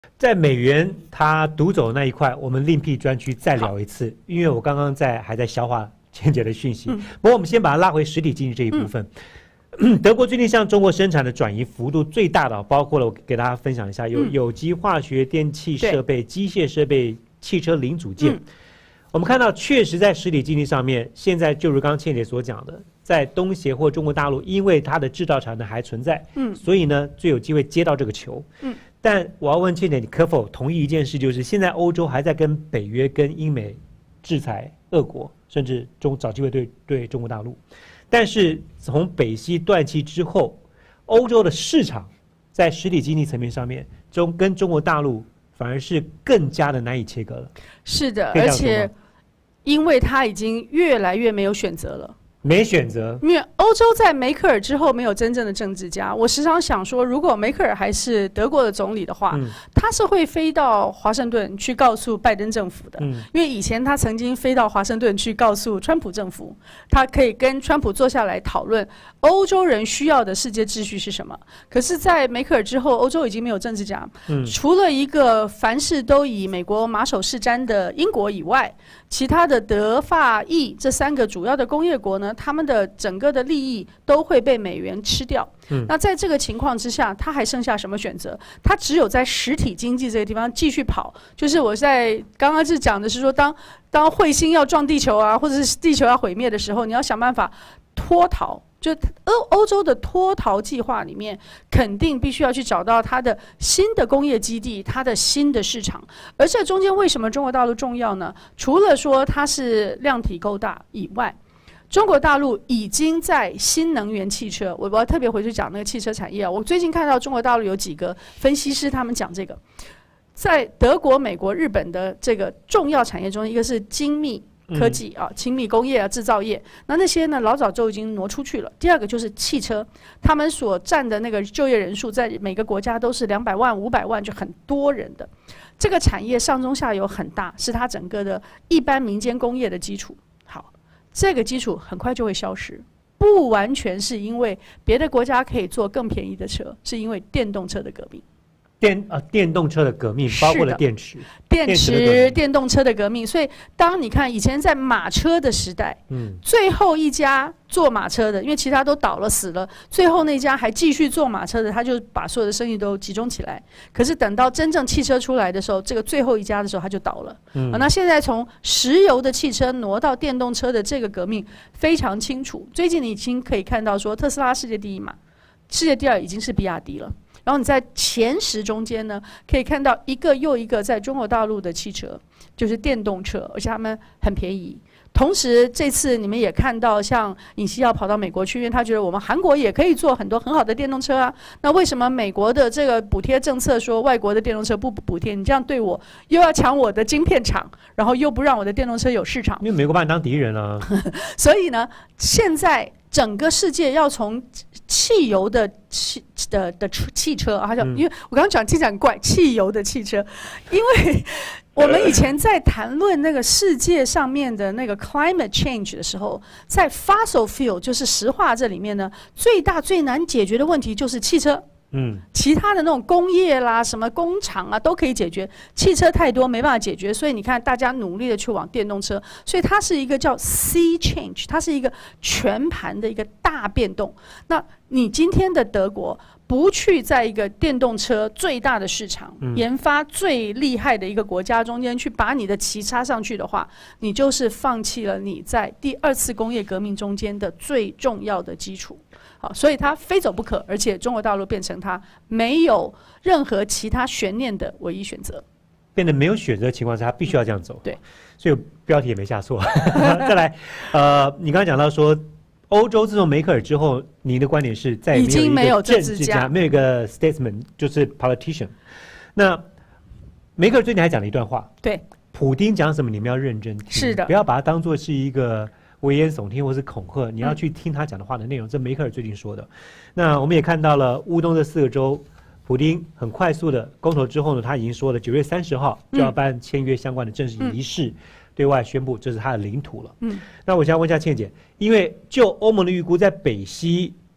在美元它独走那一块，我们另辟专区再聊一次，因为我刚刚还在消化倩姐的讯息。不过我们先把它拉回实体经济这一部分。德国最近向中国生产的转移幅度最大的，包括了我给大家分享一下，有有机化学、电气设备、机械设备、汽车零组件。我们看到，确实在实体经济上面，现在就如刚刚倩姐所讲的，在东协或中国大陆，因为它的制造产能还存在，所以呢，最有机会接到这个球。但我要问倩姐，你可否同意一件事，就是现在欧洲还在跟北约、跟英美制裁俄国，甚至找机会对中国大陆。但是从北溪断气之后，欧洲的市场在实体经济层面上面，跟中国大陆反而是更加的难以切割了。 是的，而且因为它已经越来越没有选择了。 没选择， 因为欧洲在梅克尔之后没有真正的政治家。我时常想说，如果梅克尔还是德国的总理的话，他是会飞到华盛顿去告诉拜登政府的。因为以前他曾经飞到华盛顿去告诉川普政府，他可以跟川普坐下来讨论欧洲人需要的世界秩序是什么。可是，在梅克尔之后，欧洲已经没有政治家，除了一个凡事都以美国马首是瞻的英国以外，其他的德法意这3个主要的工业国呢，他们的整个的利益都会被美元吃掉。那在这个情况之下，他还剩下什么选择？他只有在实体经济这个地方继续跑。就是我在刚刚是讲的是说，当彗星要撞地球啊，或者是地球要毁灭的时候，你要想办法脱逃。就欧洲的脱逃计划里面，肯定必须要去找到它的新的工业基地，它的新的市场。而这中间为什么中国大陆重要呢？除了说它是量体够大以外，中国大陆已经在新能源汽车，我要特别回去讲那个汽车产业啊。我最近看到中国大陆有几个分析师，他们讲这个，在德国、美国、日本的这个重要产业中，一个是精密科技啊，精密工业啊，制造业，那些呢老早就已经挪出去了。第二个就是汽车，他们所占的那个就业人数，在每个国家都是200万、500万，就很多人的。这个产业上中下游很大，是它整个的一般民间工业的基础。好，这个基础很快就会消失，不完全是因为别的国家可以做更便宜的车，是因为电动车的革命。 电动车的革命包括了电池、 电动车的革命。所以当你看以前在马车的时代，最后一家做马车的，因为其他都倒了死了，最后那家还继续做马车的，他就把所有的生意都集中起来。可是等到真正汽车出来的时候，这个最后一家的时候他就倒了。那现在从石油的汽车挪到电动车的这个革命非常清楚。最近你已经可以看到说，特斯拉世界第1嘛，世界第2已经是比亚迪了。然后你在前10中间呢，可以看到一个又一个在中国大陆的汽车，就是电动车，而且他们很便宜。同时这次你们也看到，像尹锡悦跑到美国去，因为他觉得我们韩国也可以做很多很好的电动车啊。那为什么美国的这个补贴政策说外国的电动车不补贴？你这样对我，又要抢我的晶片厂，然后又不让我的电动车有市场。 因为美国把你当敌人啊。 所以呢，现在整个世界要从汽油的汽车啊，因为我刚刚讲听起来很怪，汽油的汽车，因为我们以前在谈论那个世界上面的那个 climate change 的时候，在 fossil fuel 就是石化这里面呢，最大最难解决的问题就是汽车。其他的那种工业啦、什么工厂啊都可以解决，汽车太多没办法解决，所以你看大家努力的去往电动车，所以它是一个叫 sea change， 它是一个全盘的一个大变动。那你今天的德国不去在一个电动车最大的市场、研发最厉害的一个国家中间去把你的旗插上去的话，你就是放弃了你在第2次工业革命中间的最重要的基础。好，所以它非走不可，而且中国大陆变成它没有任何其他悬念的唯一选择， 变得没有选择的情况下，他必须要这样走。 对， 所以标题也没下错。再来，你刚刚讲到说，欧洲自从梅克尔之后，您的观点是再也没有一个政治家，没有一个 statesman， 就是 politician。那梅克尔最近还讲了一段话， 对， 普丁讲什么你们要认真听， 是的， 不要把它当作是一个危言耸听或是恐吓，你要去听他讲的话的内容。这梅克尔最近说的。那我们也看到了乌东这4个州，普丁很快速的公投之后呢，他已经说了9月30号就要办签约相关的正式仪式，对外宣布这是他的领土了。那我想问一下倩姐，因为就欧盟的预估，在北溪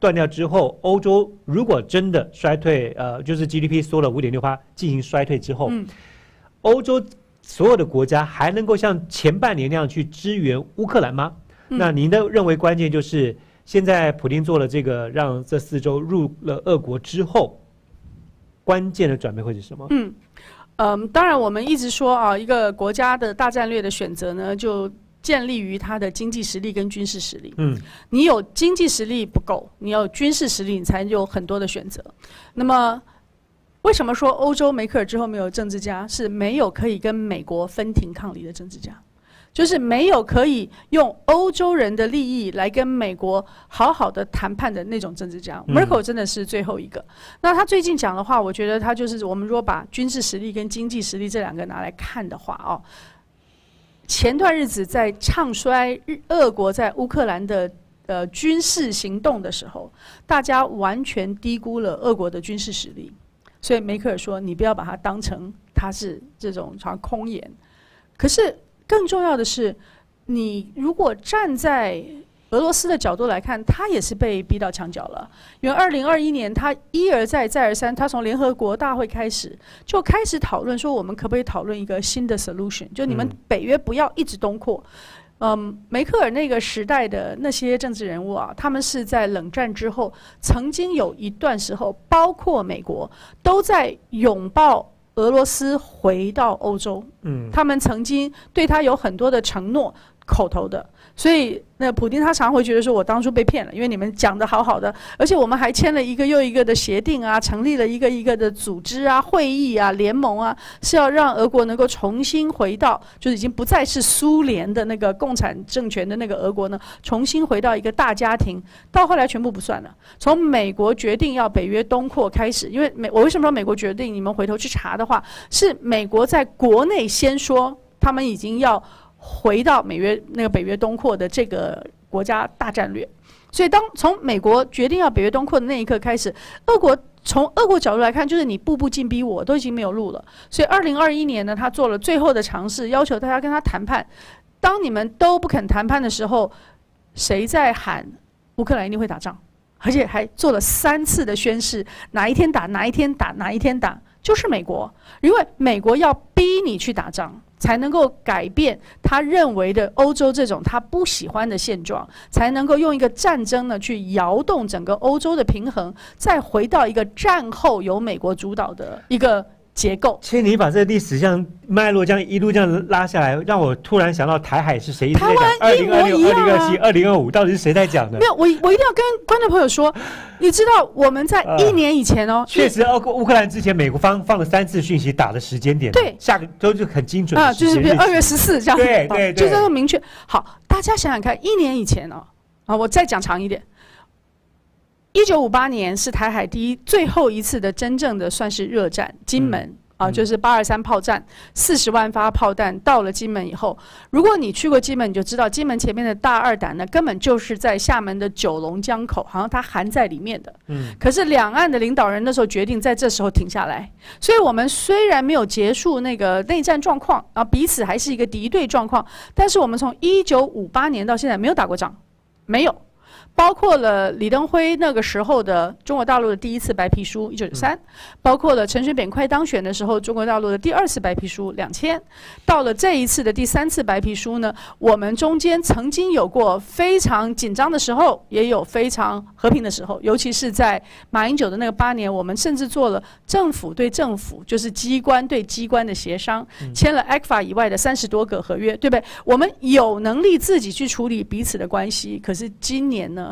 断掉之后，欧洲如果真的衰退，就是 GDP 缩了5.6%进行衰退之后，欧洲所有的国家还能够像前半年那样去支援乌克兰吗？那您的认为关键就是现在普丁做了这个，让这4州入了俄国之后，关键的转变会是什么？ 当然我们一直说啊，一个国家的大战略的选择呢，就建立于它的经济实力跟军事实力。你有经济实力不够，你有军事实力，你才有很多的选择。那么，为什么说欧洲梅克尔之后没有政治家？是没有可以跟美国分庭抗礼的政治家，就是没有可以用欧洲人的利益来跟美国好好的谈判的那种政治家。Merkel 真的是最后一个。那他最近讲的话，我觉得他就是我们如果把军事实力跟经济实力这两个拿来看的话，前段日子在唱衰俄国在乌克兰的军事行动的时候，大家完全低估了俄国的军事实力。所以梅克尔说：“你不要把它当成他是这种空言。”可是更重要的是，你如果站在俄罗斯的角度来看，他也是被逼到墙角了。因为2021年，他一而再再而三，他从联合国大会开始就开始讨论说，我们可不可以讨论一个新的 solution， 就你们北约不要一直东扩。梅克尔那个时代的那些政治人物啊，他们是在冷战之后，曾经有一段时候，包括美国都在拥抱俄罗斯回到欧洲。他们曾经对他有很多的承诺，口头的。所以那普丁他常会觉得说，我当初被骗了，因为你们讲得好好的，而且我们还签了一个又一个的协定啊，成立了一个一个的组织啊、会议啊、联盟啊，是要让俄国能够重新回到，就是已经不再是苏联的那个共产政权的那个俄国呢，重新回到一个大家庭。到后来全部不算了，从美国决定要北约东扩开始，因为我为什么说美国决定？你们回头去查的话，是美国在国内先说他们已经要回到北约东扩的这个国家大战略。所以当从美国决定要北约东扩的那一刻开始，从俄国角度来看，就是你步步进逼我，都已经没有路了。所以2021年呢，他做了最后的尝试，要求大家跟他谈判。当你们都不肯谈判的时候，谁在喊乌克兰一定会打仗，而且还做了3次的宣誓，哪一天打哪一天打哪一天打，就是美国。因为美国要逼你去打仗，才能够改变他认为的欧洲这种他不喜欢的现状，才能够用一个战争呢去摇动整个欧洲的平衡，再回到一个战后由美国主导的一个结构。 其实你把这个历史这样脉络这样一路这样拉下来，让我突然想到台海是谁一直在讲2026、2027、2025，到底是谁在讲的？ 没有，我一定要跟观众朋友说，你知道我们在1年以前确实乌克兰之前美国放了3次讯息打的时间点，对，下个都是很精准的就是比如2月14这样， 对， 就这么明确。好，大家想想看，1年以前我再讲长一点。1958年是台海最后一次的真正的算是热战，金门就是823炮战，40万发炮弹到了金门以后，如果你去过金门，你就知道金门前面的大二胆呢，根本就是在厦门的九龙江口，好像它含在里面的。可是两岸的领导人那时候决定在这时候停下来，所以我们虽然没有结束那个内战状况，彼此还是一个敌对状况，但是我们从1958年到现在没有打过仗，没有。包括了李登辉那个时候的中国大陆的第1次白皮书1993，包括了陈水扁快当选的时候中国大陆的第2次白皮书2000，到了这一次的第3次白皮书呢，我们中间曾经有过非常紧张的时候，也有非常和平的时候，尤其是在马英九的那个8年，我们甚至做了政府对政府，就是机关对机关的协商，签了 ECFA 以外的30多个合约，对不对？我们有能力自己去处理彼此的关系。可是今年呢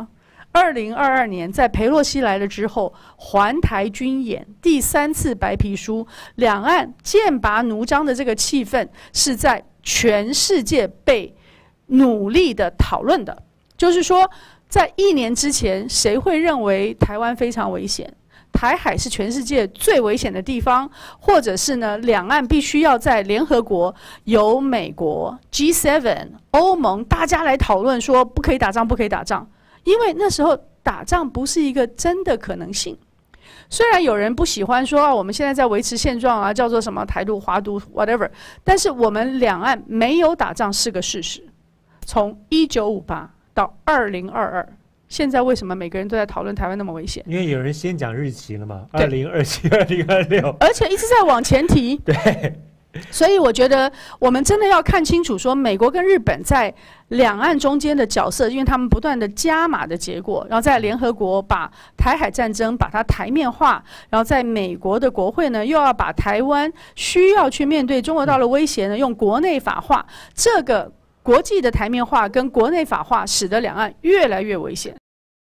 ，2022年在裴洛西来了之后，环台军演第3次白皮书，两岸剑拔弩张的这个气氛是在全世界被努力的讨论的。就是说，在1年之前，谁会认为台湾非常危险？台海是全世界最危险的地方，或者是呢，两岸必须要在联合国由美国、G7、欧盟大家来讨论说不可以打仗，不可以打仗。因为那时候打仗不是一个真的可能性。虽然有人不喜欢说我们现在在维持现状叫做什么台独、华独 whatever， 但是我们两岸没有打仗是个事实。从1958到2022， 现在为什么每个人都在讨论台湾那么危险？ 因为有人先讲日期了嘛，2027、2026， 而且一直在往前提。 对。 所以我觉得我们真的要看清楚，说美国跟日本在两岸中间的角色，因为他们不断的加码的结果，然后在联合国把台海战争把它台面化，然后在美国的国会呢又要把台湾需要去面对中国大陆威胁呢用国内法化，这个国际的台面化跟国内法化使得两岸越来越危险。